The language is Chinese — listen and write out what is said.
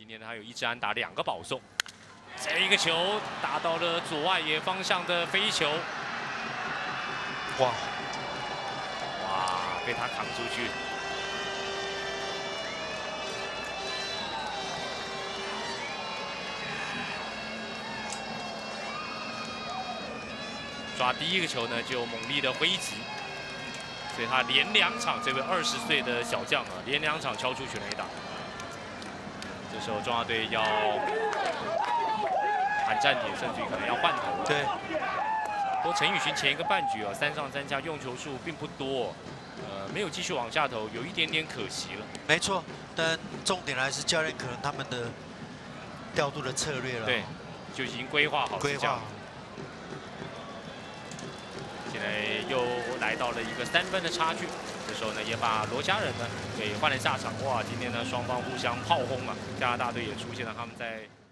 今天他有1支安打，2个保送。这一个球打到了左外野方向的飞球，哇，被他扛出去。 抓第一个球呢，就猛力的挥击，所以他连2场，这位20岁的小将啊，连2场敲出全垒打。这时候中华队要喊暂停，甚至于可能要换头了。 对。 不过陈宇勋前一个半局啊，3上3下用球数并不多，没有继续往下投，有一点点可惜了。 没错，但重点还是教练可能他们的调度的策略了。 对，就已经规划好。规划。 现在又来到了一个3分的差距，这时候呢也把罗家人呢给换了下场。哇，今天呢双方互相炮轰啊，加拿大队也出现了他们在。